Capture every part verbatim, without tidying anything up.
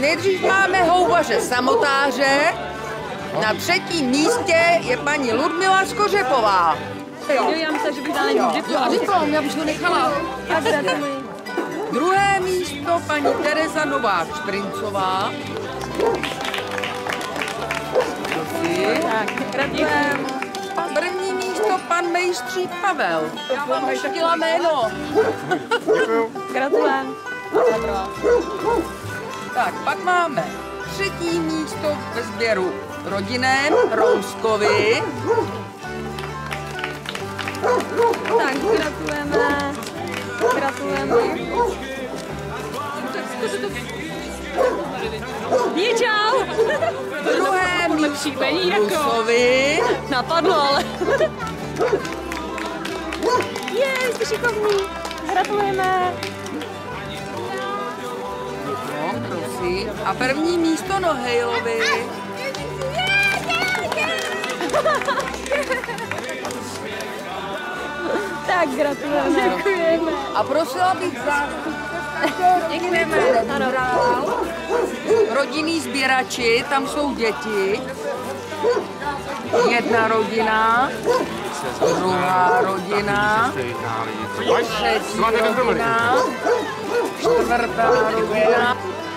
nejdřív máme houbaře samotáře. Na třetím místě je paní Ludmila Skořepová. Jo, já myslím, že bych dala jenom diplom. Diplom, já bych to nechala. Druhé místo paní Tereza Novák-Šprincová. Tak, gratulujeme. A první místo pan Mejstřík Pavel. Já vám už chtěla jméno. Gratulujeme. Tak, pak máme třetí místo ve sběru rodinném Rouskovi. Tak, gratulujeme. Gratulujeme. Je, čau. Druhé místo Rusovi. Napadlo, ale... Je, jste šikovní. Gratulujeme. No, prosím. A první místo Nohejlovi. Tak, gratulujeme. Děkujeme. A prosila bych zástupce děkujeme. Rodinný sběrači, tam jsou děti. Jedna rodina, druhá rodina, třetí rodina, čtvrtá rodina.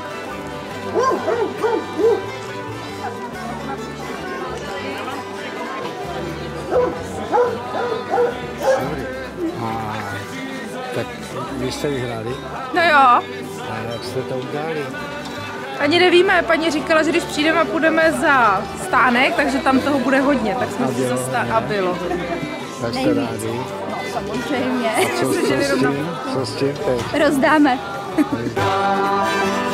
A, tak vy jste vyhráli? No jo. A jak jste to udělali? Ani nevíme, paní říkala, že když přijdeme a půjdeme za stánek, takže tam toho bude hodně, tak jsme si zastá... A bylo hodně. Tak jste rádi? No samozřejmě. Co, co, s tím? Co s tím teď? Rozdáme.